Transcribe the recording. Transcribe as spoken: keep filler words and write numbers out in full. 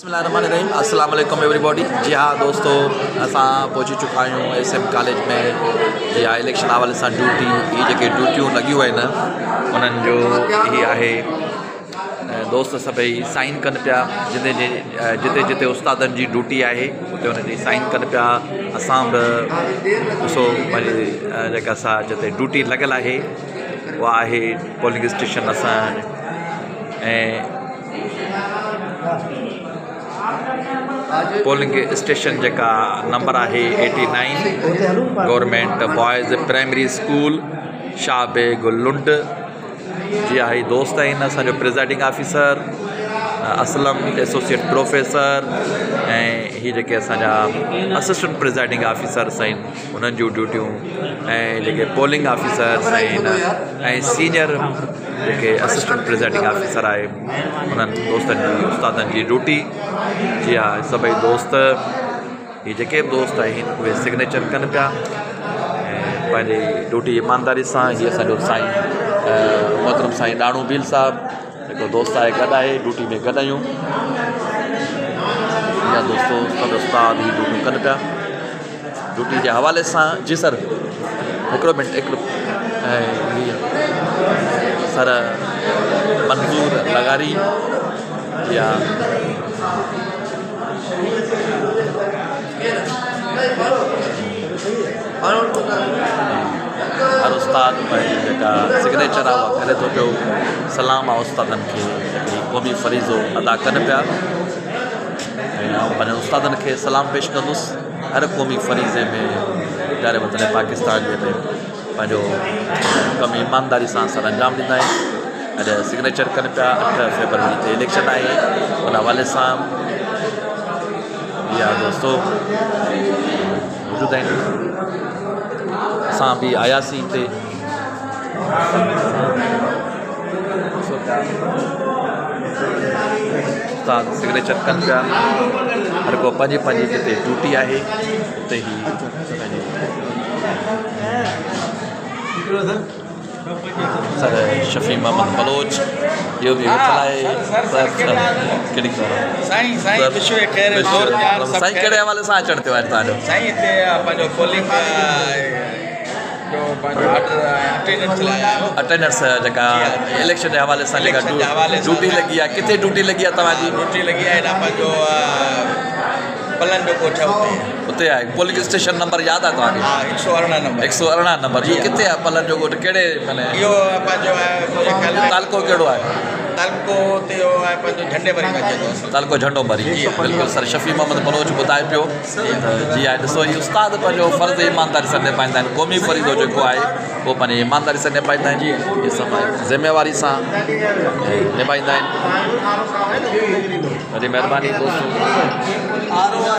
बिस्मिल्लाहिर्रहमानिर्रहीम अस्सलाम वालेकुम एवरीबॉडी। जी हाँ दोस्तों, असां पहुची चुका आहियूं एस एम कॉलेज में। जी हाँ, इलेक्शन हवाले सां ड्यूटी ये जेके ड्यूटियूं लॻियूं आहिनि उन्हनि जो ही आहे। दोस्त सभई साइन कनि पिया, जिते जिते जिते उस्तादनि जी ड्यूटी आहे उते उन्हनि जी साइन कनि पिया। असां बि ॾिसो पंहिंजी जेका असां जिते ड्यूटी लॻियल आहे उहा आहे पोलिंग स्टेशन असां। ऐं पोलिंग स्टेशन जेका नंबर आहे eighty nine government boys primary school Shahbeg Lund. जी हाँ, ही दोस्त आहिनि असांजो presiding officer Aslam associate professor ऐं ही जेके असांजा असिस्टेंट प्रिज़ाइडिंग ऑफिसर्स आहिनि उन्हनि जूं ड्यूटियूं ऐं जेके पोलिंग ऑफिसर्स आहिनि ऐं सीनियर जेके असिस्टेंट प्रिज़ाइडिंग ऑफिसर आहे उन्हनि दोस्तनि जी उस्तादनि जी ड्यूटी। जी हाँ, सभई दोस्त ही जेके बि दोस्त आहिनि उहे सिग्नेचर कनि पिया ऐं पंहिंजी ड्यूटी ईमानदारी सां। हीअ असांजो साईं मोहतरम साईं ॾाणू भील साहिबु हिकिड़ो दोस्त आहे, गॾु आहे ड्यूटी में गॾु आहियूं। या दोस्तों सभु उस्ताद ही ड्यूटियूं कनि पिया ड्यूटी जे हवाले सां। जी सर, हिकिड़ो मिंट हिकिड़ो ऐं सर मंज़ूर लगारी। या हर उस्ताद जेका सिग्नेचर आहे उहा करे थो पियो। सलाम आहे उस्तादनि खे जेके क़ौमी फ़रीज़ो अदा कनि पिया ऐं पंहिंजे उस्तादनि खे सलाम पेश कंदुसि। हर क़ौमी फ़रीज़े में प्यारे वतन पाकिस्तान जे में पंहिंजो कमु ईमानदारी सां सर अंजाम ॾींदा आहिनि। अॼु सिग्नेचर कनि पिया। अठ फेबरवरी ते इलेक्शन आहे, उन हवाले सां या दोस्तों मौजूदु आहिनि। असां बि आयासीं हिते। उस्ताद सिग्नेचर कनि पिया। हर को पंहिंजी पंहिंजी जिते ड्यूटी आहे उते ई सर शफ़ी मोहम्मद बलोच इहो बि वेठल आहे। साईं कहिड़े हवाले सां अचणु थियो आहे तव्हांजो? साईं हिते पंहिंजो पोलिंग अटेंडेंस जेका इलेक्शन जे हवाले सां जेका ड्यूटी लॻी आहे, किथे ड्यूटी लॻी आहे तव्हांजी? ड्यूटी लॻी आहे हेॾा पंहिंजो पलन जो कोठा उते उते आहे। पोलिंग स्टेशन नंबर यादि आहे तव्हांखे? हा, हिकु सौ अरिड़हं नंबर। हिकु सौ अरिड़हं नंबर इहो किथे आहे? पलन जो ॻोठु कहिड़े माने? इहो पंहिंजो आहे तालको कहिड़ो आहे? तालको ते इहो आहे पंहिंजो झंडे मरी में तालको झंडो मरी। बिल्कुलु सर शफ़ी मोहम्मद बलोच ॿुधाए पियो। जी आहे, ॾिसो हीउ उस्ताद पंहिंजो फ़र्ज़ु ईमानदारी सां निभाईंदा आहिनि। क़ौमी फ़रीज़ो जेको आहे उहो पंहिंजी ईमानदारी सां निभाईंदा आहिनि। इहे सभु ज़िम्मेवारी सां निभाईंदा आहिनि। वॾी महिरबानी दोस्तों।